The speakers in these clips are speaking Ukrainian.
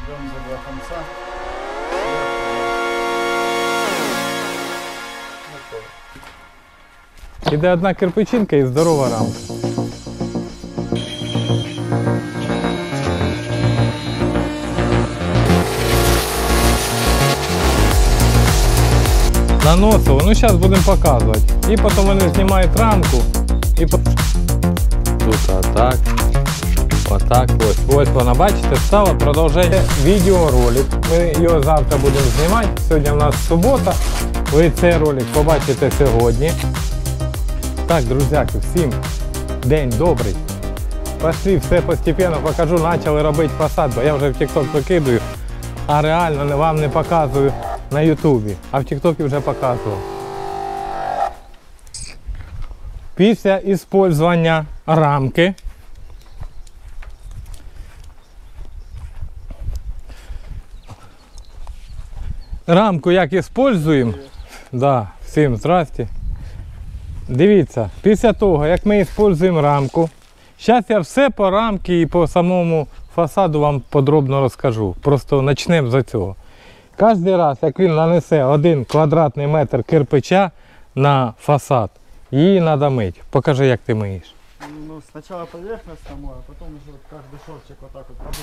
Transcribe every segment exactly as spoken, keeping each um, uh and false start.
Ждем за два конца. Іде одна кирпичинка і здорова рамка. Наносово, ну зараз будемо показувати. І потім вони знімають рамку. І по... Тут отак. Отак ось. Ось вона, бачите, стала продовження відеоролик. Ми його завтра будемо знімати. Сьогодні у нас субота. Ви цей ролик побачите сьогодні. Так, друзяки, всім день добрий. Пошли, все постепенно покажу, почали робити фасад, бо я вже в TikTok викидаю, а реально вам не показую на ютубі, а в TikTok вже показував. Після використання рамки рамку як використовуємо, да, всім здрасте. Дивіться, після того, як ми використовуємо рамку, зараз я все по рамці і по самому фасаду вам подробно розкажу. Просто почнемо з цього. Кожен раз, як він нанесе один квадратний метр кирпича на фасад, її треба мити. Покажи, як ти миєш. Ну, спочатку поверхность саму, а потім вже вот кожен шовчик вот так вот.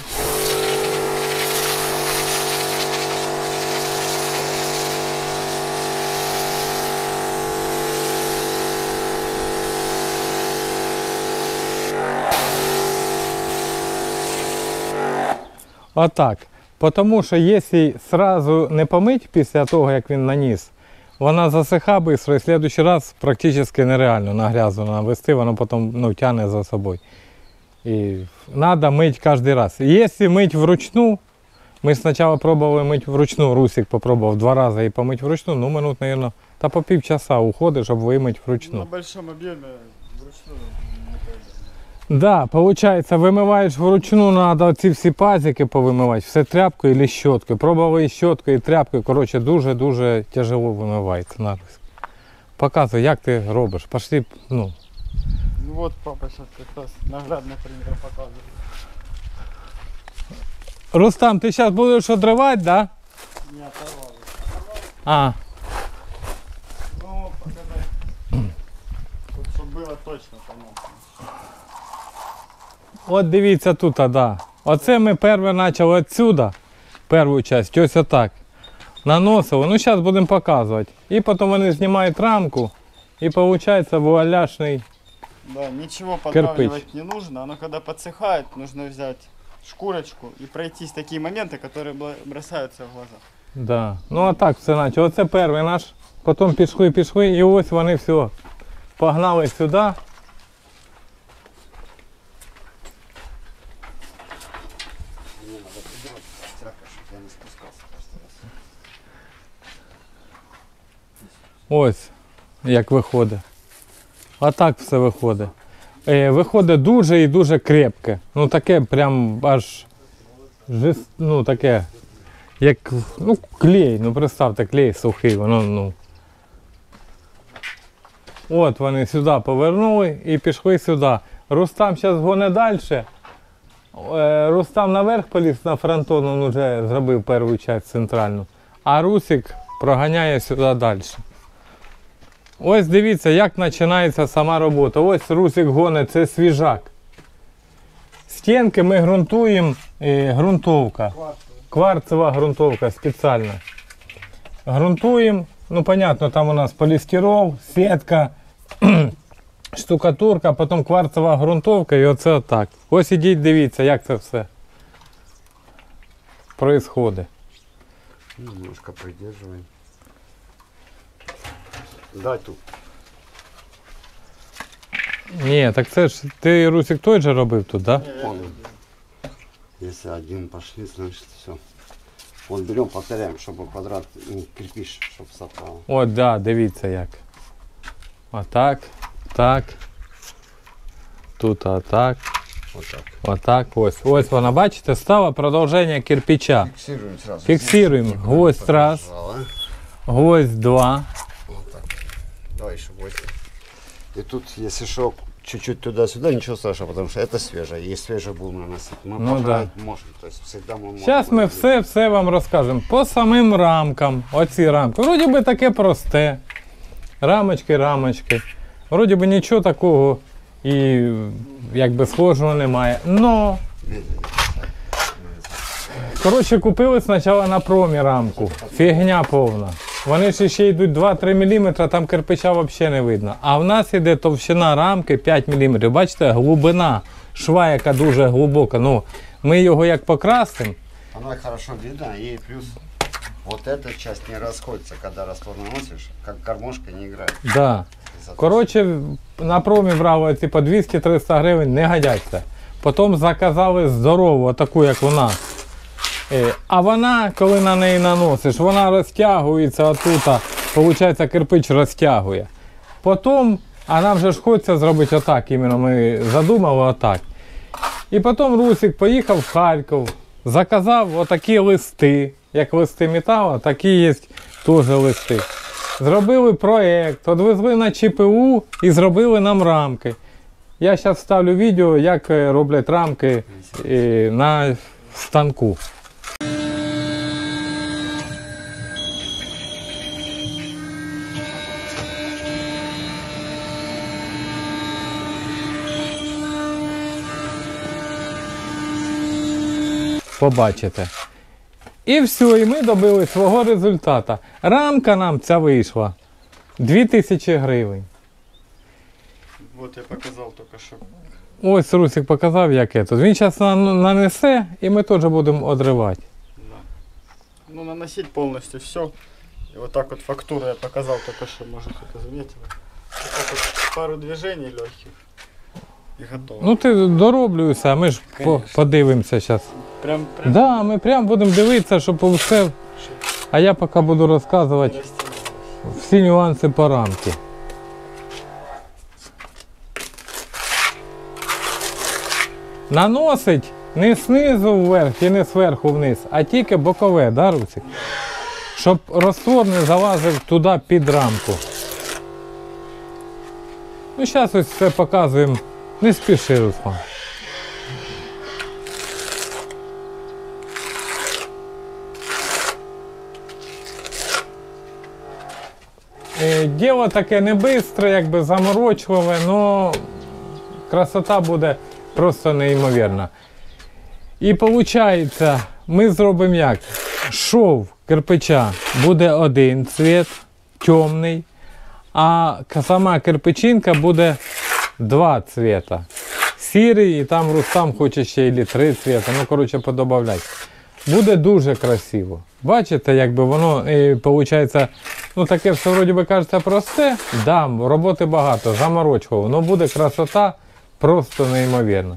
Отак. Тому що якщо одразу не помити після того, як він наніс, вона засиха швидко і в наступний раз практично нереально на грязу навести, воно потім ну, тягне за собою. І треба мити кожен раз. Якщо мити вручну, ми спочатку пробували мити вручну, Русик попробував два рази і помити вручну, ну минут, мабуть, та по півчаса уходить, щоб вимити вручну. На большому об'ємі вручну. Да, получается, вимиваєш вручну, треба ці всі пазики повимивати, все тряпкою або щоткою. Пробував і щоткою, і тряпкою, коротше, дуже-дуже тяжело вимивається. Показуй, як ти робиш, пошли, ну. Ну вот папа сейчас как раз наглядный пример показывает. Рустам, ти зараз будеш одривати, да? Не оторвал. А. Ну, показать. Вот, чтобы было точно понятно. От дивіться тут, а, да. Оце ми перше почали відсюди, першу частину, ось отак. Наносили, ну зараз будемо показувати. І потім вони знімають рамку, і виходить вуаляшний. Да, ничего подравнивать не нужно, оно когда подсыхает, нужно взять шкурочку и пройтись такие моменты, которые бросаются в глаза. Да. Ну а так все наче. Оце перший наш, потім пішли, пішли, і ось вони все. Погнали сюди. Ось як виходить. А так все виходить. Е, виходить дуже і дуже крепке. Ну таке прям аж жест, ну таке, як ну, клей, ну представте, клей сухий, воно, ну. От вони сюди повернули і пішли сюди. Рустам зараз гоне далі. Е, Рустам наверх поліз на фронтон, він вже зробив першу частину центральну. А Русик проганяє сюди далі. Ось дивіться, як починається сама робота. Ось Русик гонить, це свіжак. Стінки ми ґрунтуємо, е, ґрунтовка. Кварцева ґрунтовка спеціальна. Ґрунтуємо, ну понятно, там у нас полістирол, сітка, штукатурка, потім кварцева ґрунтовка і оце отак. Ось ідіть, дивіться, як це все происходит. Немножко придерживаем. Дай тут. Ні, так це ж ти, Русик, той же робив тут, так? Да? Он, если один пошли, значит все. Вот берем, повторяем, чтобы квадрат, ну, кирпич, чтобы совпало. О, да, дивіться як. Отак, так. Тут отак. Вот так. Отак, ось. Ось вона, бачите, стала продовження кирпича. Фиксируем сразу. Фіксуємо. Гвоздь раз, Подержала. гвоздь два. Вот так. Давай еще гвоздь. И тут, если что, чуть-чуть туда-сюда, ничего страшного, потому что это свежее. Есть свежее будем наносить. Мы Ну пожрать можем, то есть всегда мы можем. Зараз ми все, все вам розкажемо. По самим рамкам, оці рамки. Вроді би таке просте. Рамочки, рамочки. Вроді би нічого такого і якби схожого немає. Но, коротше, купили спочатку на промі рамку. Фігня повна. Вони ж ще йдуть два-три міліметри, там кирпича взагалі не видно. А в нас йде товщина рамки п'ять міліметрів. Бачите, глибина шва, яка дуже глибока. Ну, ми його як покрасимо. Оно хорошо видно, и плюс вот эта часть не расходится, когда раствор наносишь, как гармошка не играет. Да. Коротше, на промі брали ці по двісті-триста гривень, не годяться. Потім заказали здорову, таку як вона. А вона, коли на неї наносиш, вона розтягується отут, виходить, кирпич розтягує. Потім, а нам же ж хочеться зробити отак, іменно ми задумали отак. І потім Русик поїхав в Харків, заказав отакі листи, як листи металу, такі є теж листи. Зробили проєкт, відвезли на ЧПУ і зробили нам рамки. Я зараз ставлю відео, як роблять рамки на станку. Побачите. І все, і ми добили свого результату. Рамка нам ця вийшла дві тисячі гривень. Вот я показал только что. Ось Русик показав, як це. Він зараз нанесе і ми теж будемо одривати. Да. Ну, наносить полностью все. И вот так вот фактуру я показал только что, может кто-то заметил. Вот так вот пару движений легких и готово. Ну ти дороблюйся, а ми ж по подивимося зараз. Прям, прям. Да, ми прям будемо дивитися, щоб все. А я поки буду розказувати всі нюанси по рамці. Наносить не знизу вверх і не зверху вниз, а тільки бокове, да, Русик? Щоб розтвор не залазив туди під рамку. Ну, зараз ось все показуємо. Не спіши, Руслан. Діло таке не швидке, якби заморочливе, але красота буде просто неймовірна. І виходить, ми зробимо як? Шов кирпича буде один цвіт, темний, а сама кирпичинка буде два цвіта. Сірий, і там Рустам хоче ще і три цвіта, ну коротше подобавляй. Буде дуже красиво. Бачите, якби воно, і, виходить, ну таке все вроді би кажеться просте, да, роботи багато, заморочково, але буде красота просто неймовірна.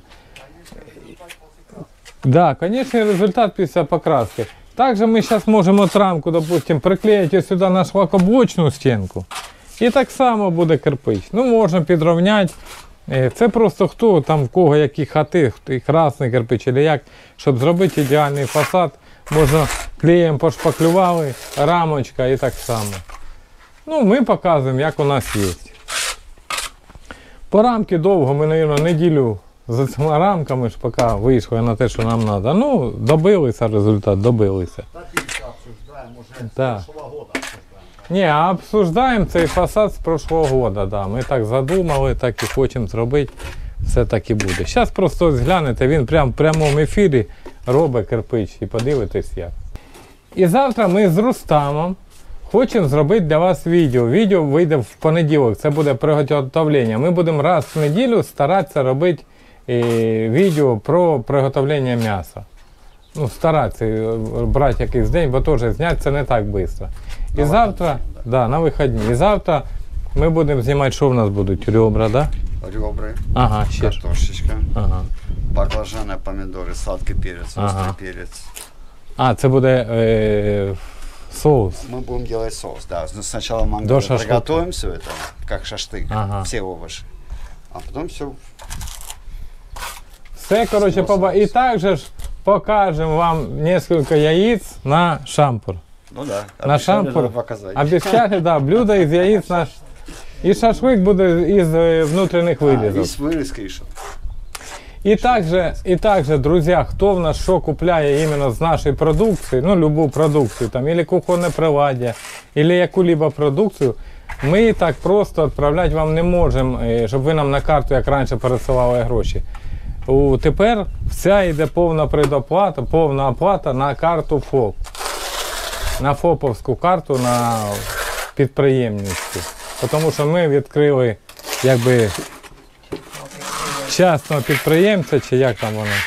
Да, звісно, результат після покраски. Також ми зараз можемо рамку, допустим, приклеїти сюди на шлакоблочну стінку. І так само буде кирпич. Ну, можна підрівняти. Це просто хто, там в кого які хати, красний кирпич або як, щоб зробити ідеальний фасад, можна клеєм пошпаклювали, рамочка і так само. Ну, ми показуємо, як у нас є. По рамки довго, ми, мабуть, неділю за цими рамками ж поки вийшло на те, що нам треба. Ну, добилися результат, добилися. Так. Ні, а обсуждаємо цей фасад з прошлого року, да. Ми так задумали, так і хочемо зробити, все так і буде. Зараз просто зглянете, він прямо в прямому ефірі робить кирпич і подивитесь як. І завтра ми з Рустамом хочемо зробити для вас відео. Відео вийде в понеділок, це буде приготовлення. Ми будемо раз в неділю старатися робити е, відео про приготовлення м'яса. Ну, старатися брати якийсь день, бо теж зняти це не так швидко. І на завтра, вихідні, да. Да, на вихідні. І завтра ми будемо знімати, що в нас будуть, ребра, да? Ребра, ага, ще картошечка, ага. баклажани, помідори, сладкий перець, ага. острий перець. А, це буде е, соус. Мы будем делать соус, да. Но сначала мы До приготовим все это, как шашлык, ага. все овощи. А потом все. Все, короче, поба... И также ж покажем вам несколько яиц на шампур. Ну да, на шампур. показать. Обещали, да, блюдо из яиц на... І шашлик буде із е, внутрішніх А, вилізок. и с вырезкой еще. І также, і также, друзі, хто в нас що купляє іменно з нашої продукції, ну, любу продукцію, там, или кухонне приладдя, или яку-либо продукцію, ми так просто відправляти вам не можемо, е, щоб ви нам на карту, як раніше, пересилали гроші. У, тепер вся йде повна предоплата, повна оплата на карту ФОП. На ФОПовську карту на підприємницьку. Тому що ми відкрили, якби, частного підприємця, чи як там воно?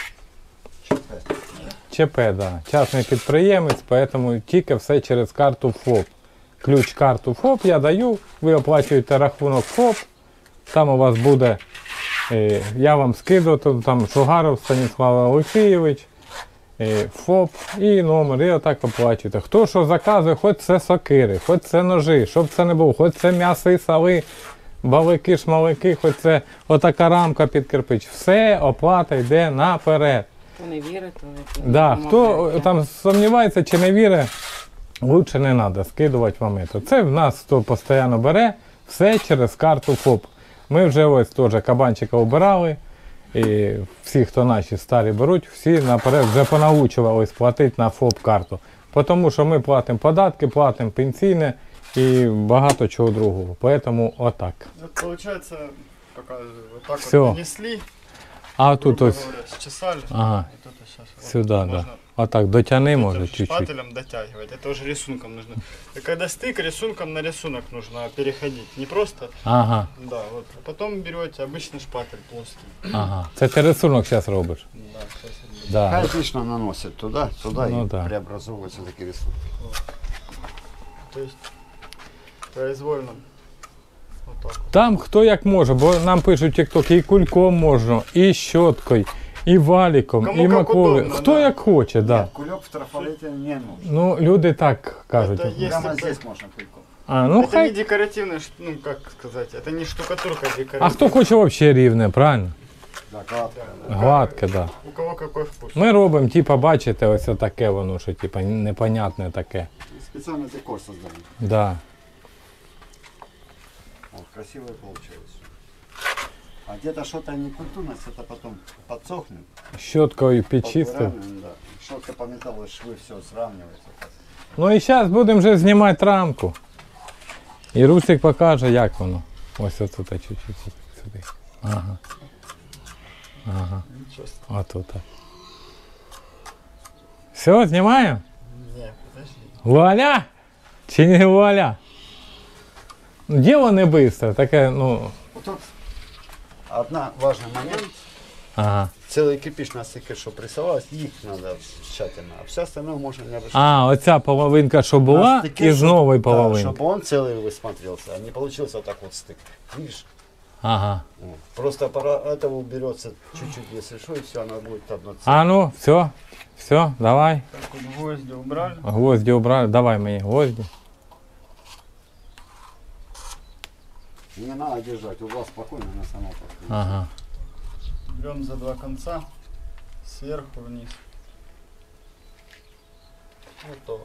ЧП, так. Да. Частний підприємець, тому тільки все через карту ФОП. Ключ-карту ФОП я даю, ви оплачуєте рахунок ФОП, там у вас буде, е, я вам скидаю, там Шугаров Станіслав Олексійович, е, ФОП і номер, і отак оплачуєте. Хто що заказує, хоч це сокири, хоч це ножи, щоб це не було, хоч це м'ясо і сали, балики, шмалики, хоч це отака рамка під кирпич. Все, оплата йде наперед. Хто не вірить, то не Да, хто допомагайте. там сумнівається чи не вірить, лучше не треба скидувати вам це. Це в нас хто постійно бере, все через карту ФОП. Ми вже ось теж кабанчика обирали, і всі, хто наші старі беруть, всі наперед вже понаучувались платити на ФОП-карту. Тому що ми платимо податки, платимо пенсійне і багато чого другого. Тому отак. Вот получается, показываю, вот так Всё. вот нанесли, А тут грубо ось, говоря, счесали, ага, и тут сейчас вот сюди, можно да. Отак, дотяни, може, этим чуть-чуть. шпателем дотягивать. Это уже рисунком нужно. И когда стык, рисунком на рисунок нужно переходить. Не просто, Ага, да, вот. А потом берете обычный шпатель плоский. ага. Це ти рисунок зараз робиш. Да, сейчас я буду. Да. Хай отлично наносит туда, туда Ну и да. преобразовываются такие рисунки. То есть произвольно. Вот так вот. Там хто як може, бо нам пишуть тік-ток, і кульком можна, і щоткою, і валіком, Кому і як маколою. удобно, Хто да. як хоче, да. Нет, кулек в трафарете не нужен. Ну, люди так кажуть. Это есть Прямо такое- здесь можно кульком. А, ну это хай. не декоративное, ш- ну как сказать, это не штукатурка декоративная. А хто хоче взагалі рівне, правильно? Да, гладко. Гладке, так. Да. У кого какой вкус. Ми робимо, типа, бачите, ось таке воно, що типа непонятне таке. Специально декор создали. Да. Вот, красиво получилось. А где-то что-то некультурность, это потом подсохнет. Щоткою підчистив. Подравниваем, да. Щетка по металлу, швы, все сравнивается. Ну і зараз будемо вже знімати рамку. І Русик покаже, як воно. Ось отут, чуть-чуть сюди. Ага. Ага. Ничего себе. Отут. Все, знімаємо? Не, подожди. Вуаля! Чи не вуаля? Ну, діло не швидко, таке, ну. Вот тут одна важный момент. Ага. Целый кирпич на стыке, что прессовалось, их надо тщательно. А все остальное можно не обращать. А, оця половинка, що була, і з нової половинки. чтобы он целый высмотрелся, а не получился вот так вот стык. Видишь? Ага. Вот. Просто пора этого уберется чуть-чуть, если что, и все, оно будет одно целое. А ну, все, все, давай. Так вот гвозди убрали. Гвозді убрали, давай мені гвозді. Не надо держать, угла спокойно, она сама подходит. Ага. Берем за два конца, сверху вниз. Готово.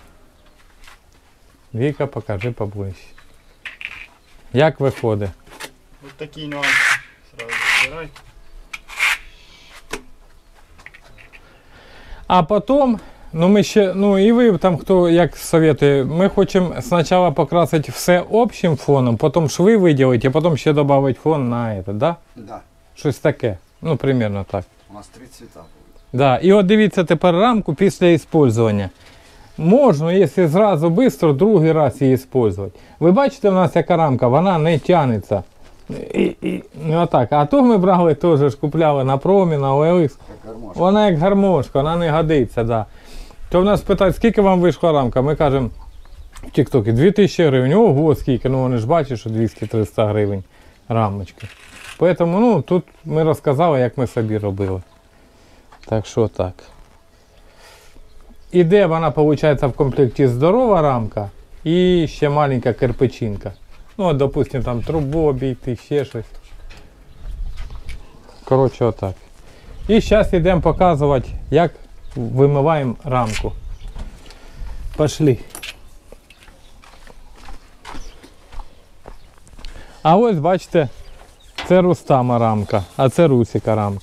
Віка, покажи поближче. Як виходить? Вот такие нюансы сразу убирай. А потім, ну ми ще, ну і ви там хто як советує, ми хочемо спочатку покрасити все общим фоном, потім шви виділити, а потім ще додати фон на це, да? Да, Щось таке. Ну, примерно так. у нас три цвета будет. Да. І от дивіться тепер рамку після використання. Можна, якщо зразу швидко, другий раз її використовувати. Ви бачите, в нас яка рамка, вона не тягнеться. І, і, ну, отак. А то ми брали, теж ж купляли на промі, на о ел ікс. Как гармошка. Вона як гармошка, вона не годиться. Да. То в нас питають, скільки вам вийшла рамка? Ми кажемо в тік-токі дві тисячі гривень. Ого, скільки, ну вони ж бачать, що двісті-триста гривень рамочки. Тому ну, тут ми розказали, як ми собі робили. Так що так. Іде вона, виходить, в комплекті здорова рамка і ще маленька кирпичинка. Ну, от, допустим, там трубу обійти, ще щось. Коротше, отак. І зараз йдемо показувати, як вимиваємо рамку. Пошли. А ось бачите, це Рустама рамка, а це Русіка рамка.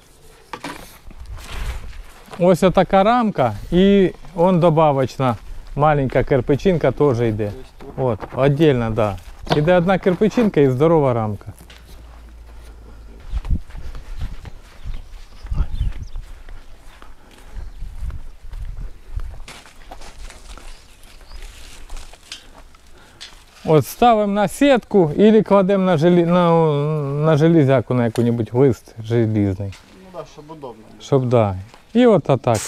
Ось така рамка і он добавочна маленька кирпичинка теж йде. От, віддільно, да. Іде одна кирпичинка і здорова рамка. От ставимо на сітку або кладемо на, желі... на... на железяку, на який-небудь лист желізний. Ну да, щоб удобно було. Щоб, да. І от так.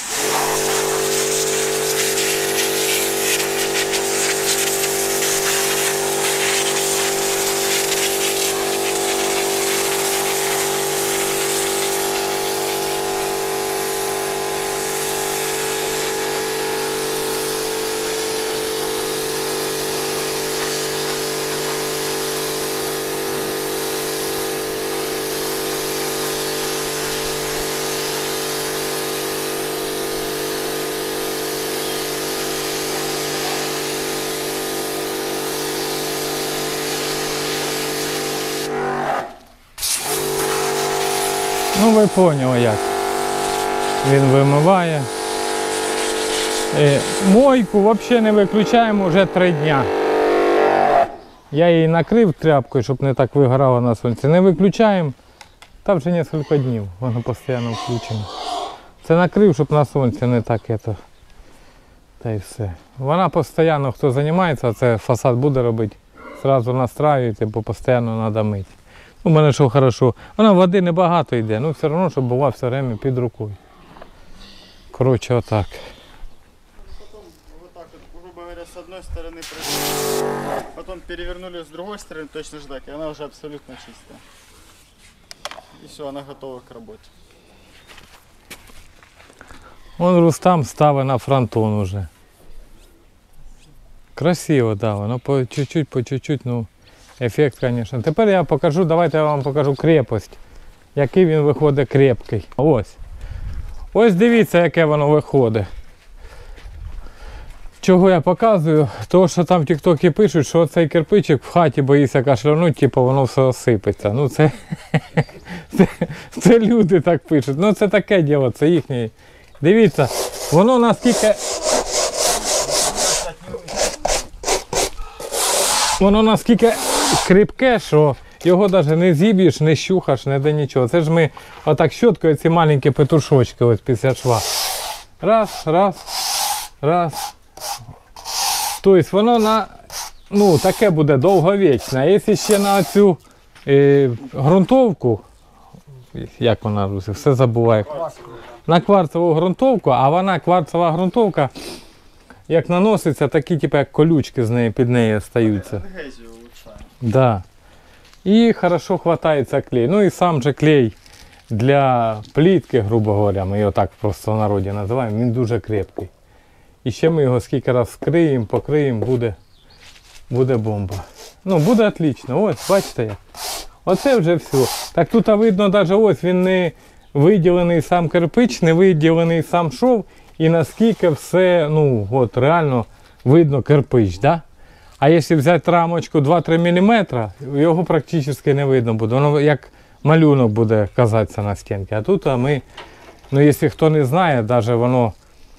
Ну ви поняли як. Він вимиває. Е, мойку взагалі не виключаємо вже три дня. Я її накрив тряпкою, щоб не так вигорало на сонці. Не виключаємо. Та вже кілька днів, воно постійно включено. Це накрив, щоб на сонці не так це. Та й все. Вона постійно, хто займається, це фасад буде робити, одразу настраюєте, бо постійно треба мити. У мене що хорошо, вона води небагато йде, ну все одно, щоб була все время під рукою. Коротше, отак. Потом вот так вот, грубо говоря, с одной стороны пришли, потом перевернули с другой стороны, точно же так, и она уже абсолютно чистая. И все, она готова к работе. Вон Рустам ставить на фронтон уже. Красиво, да, воно по чуть-чуть, по чуть-чуть, ну, ефект, звісно. Тепер я покажу, давайте я вам покажу крепость, який він виходить крепкий. Ось. Ось дивіться, яке воно виходить. Чого я показую? Того, що там в тіктокі пишуть, що цей кирпичик в хаті боїться кашлянути, типу воно все осипеться. Ну це, це, це люди так пишуть. Ну це таке діло, це їхнє. Дивіться, воно наскільки... Воно наскільки кріпке, що його навіть не зіб'єш, не щухаш, не де нічого. Це ж ми отак щоткою ці маленькі петушочки ось після шва. Раз, раз, раз. Тобто воно на, ну, таке буде довговічне. А якщо ще на цю е, ґрунтовку, як вона, все забуває, на кварцеву ґрунтовку, а вона кварцева ґрунтовка, як наноситься, такі типу, як колючки з неї, під нею стаються. Адгезию улучшаем. Да. І хорошо хватається клей. Ну і сам же клей для плітки, грубо говоря, ми його так просто в народі називаємо, він дуже крепкий. І ще ми його скільки раз скриємо, покриємо, буде, буде бомба. Ну, буде отлично. Ось, бачите як. Оце вже все. Так тут видно, навіть ось він не виділений сам кирпич, не виділений сам шов. І наскільки все, ну, от реально видно кирпич, да? А якщо взяти рамочку два-три міліметри, його практично не видно буде. Воно як малюнок буде казатися на стінці. А тут а ми, ну, якщо хто не знає, навіть воно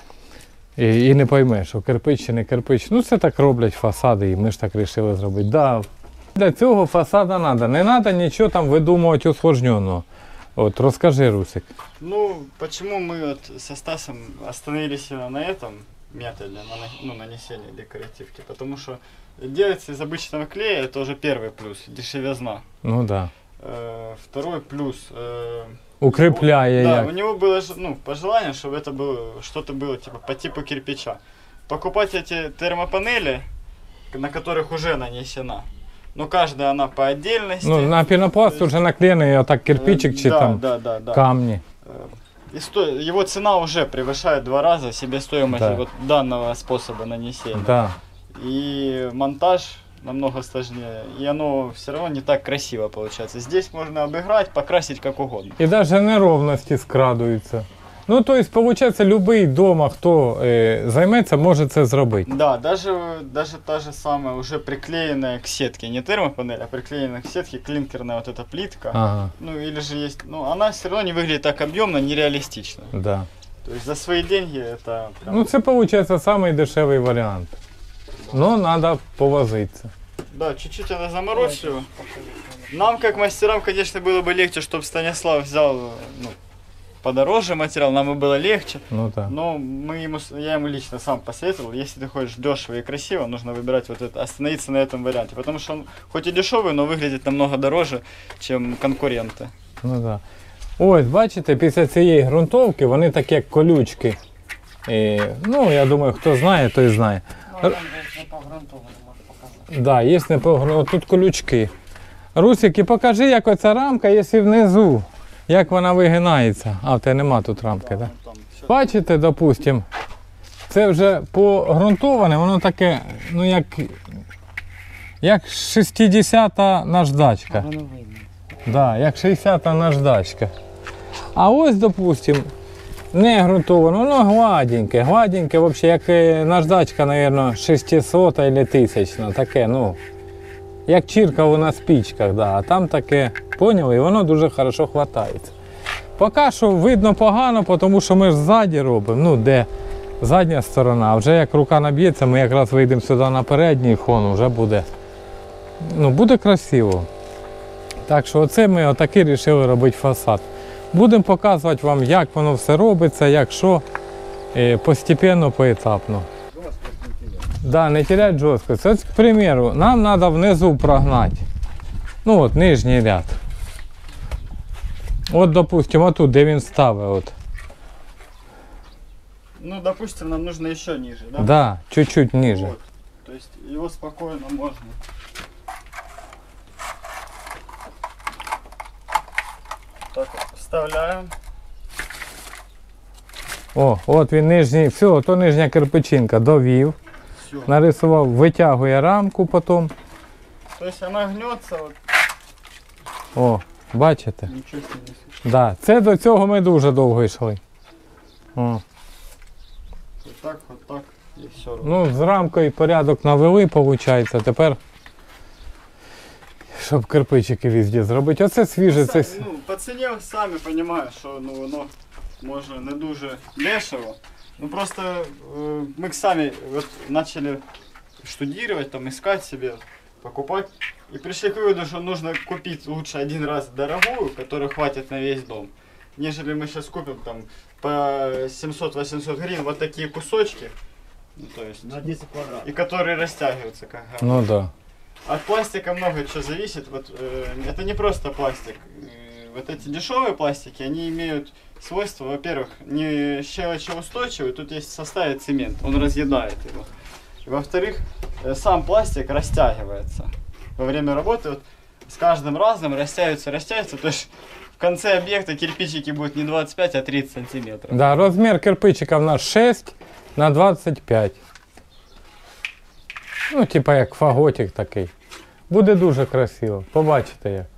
і, і не пойме, що кирпич чи не кирпич. Ну, це так роблять фасади, і ми ж так вирішили зробити. Да, для цього фасада треба. Не треба нічого там видумувати усложненого. Вот, расскажи, Русик. Ну, почему мы вот со Стасом остановились именно на этом методе, на, ну, нанесения декоративки? Потому что делается из обычного клея, это уже первый плюс, дешевизна. Ну да. Э, второй плюс. Э, Укрепляя. у, да, як. у него было, ну, пожелание, чтобы это было, что-то было типа по типу кирпича. Покупать эти термопанели, на которых уже нанесена. Но каждая она по отдельности. Ну, на пенопласт уже наклеенный, а так кирпичик, чи да, там да, да, да. камни. И сто... Его цена уже превышает два раза себестоимость Да. вот данного способа нанесения. Да. И монтаж намного сложнее. И оно все равно не так красиво получается. Здесь можно обыграть, покрасить как угодно. И даже неровности скрадываются. Ну, то есть, виходить, будь-який вдома, хто е, займеться, може це зробити. Да, даже, даже та же самая уже приклеенная к сетке, не термопанель, а приклеенная к сетке клинкерная вот эта плитка. Ага, Ну или же есть, ну она все равно не выглядит так объемно, нереалистично. да. То есть за свои деньги это прям... Ну, це, виходить, самий дешевий варіант. Ну, треба повозитися. Да, чуть-чуть она заморозь его. Нам, как мастерам, конечно, было бы легче, чтобы Станислав взял, ну, подороже материал, нам и было легче. Ну, так. Но мы ему, с- я ему лично сам посоветовал, если ты хочешь дешево и красиво, нужно выбирать вот это, остановиться на этом варианте. Потому что он хоть и дешевый, но выглядит намного дороже, чем конкуренты. Ну, да. Ось, бачите, після цієї ґрунтовки вони такі як колючки. І, ну, я думаю, хто знає, той знає. Ну, там же не погрунтовано, можу показати. Да, є не по... тут колючки. Русик, і покажи, як оця рамка, якщо внизу, як вона вигинається. А, в тебе нема тут рамки, так? Да? Ну, там всё. Бачите, допустим, це вже погрунтоване, воно таке, ну як, як шістдесята наждачка. Воно видно. Да, як шістдесята наждачка. А ось, допустим, не ґрунтовано, воно гладеньке, гладеньке, взагалі, як е, наждачка, мабуть, шістсот або тисячна, таке, ну, як чіркало на спічках, да, а там таке, поняли, і воно дуже хорошо хватається. Поки що видно погано, тому що ми ж ззаді робимо, ну, де задня сторона, а вже як рука наб'ється, ми якраз вийдемо сюди на передній фон, вже буде, ну, буде красиво. Так що оце ми отакий вирішили робити фасад. Будемо показувати вам, як воно все робиться, як що, е, постепенно, поетапно. Да, не теряти жорсткость. От, к примеру, нам треба внизу прогнати. Ну от, нижній ряд. От, допустимо, отут, де він ставить. От. Ну, допустим, нам нужно еще ниже, да? Да, чуть-чуть ниже. Вот. То есть его спокойно можно. Так вот, вставляем. О, от він нижній, все, то нижня кирпичинка довів, Все. нарисував, витягує рамку потім. То есть она гнется, вот, О, бачите? ничего с ней не случится. Да, це до цього ми дуже довго йшли. О. Вот так, вот так, и все. Ну, з рамкою порядок навели, виходить. Тепер, щоб кирпичики везде зробити. Оце свіже, це... с- Ну, по ціні самі розумієте, що ну, воно може не дуже дешево. Ну просто э, мы сами вот начали штудировать, там, искать себе, покупать. И пришли к выводу, что нужно купить лучше один раз дорогую, которая хватит на весь дом, нежели мы сейчас купим там по семьсот-восемьсот гривен вот такие кусочки. Ну, то есть, На десять квадратов. и которые растягиваются как говно. Ну да. От пластика много чего зависит. Вот, э, это не просто пластик. Э, вот эти дешевые пластики, они имеют свойство, во-первых, не щелочеустойчивый, тут есть в составе цемент, он разъедает его. И, во-вторых, э, сам пластик растягивается. Во время работы вот, с каждым разом растягивается, растягивается, то есть в конце объекта кирпичики будут не двадцать пять, а тридцать сантиметров. Да, розмір кирпичика в нас шість на двадцять п'ять. Ну, типа як фаготик такий. Буде дуже красиво. Побачите як.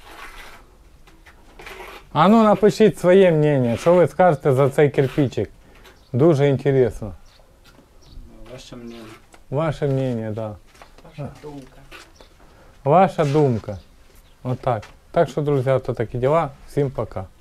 А ну напишіть своє мнення, що ви скажете за цей кирпичик. Дуже інтересно. Ваше мнение. Ваше мнение, да. Ваша думка. Ваша думка. Отак. Так що, друзі, то такі діла. Всім пока.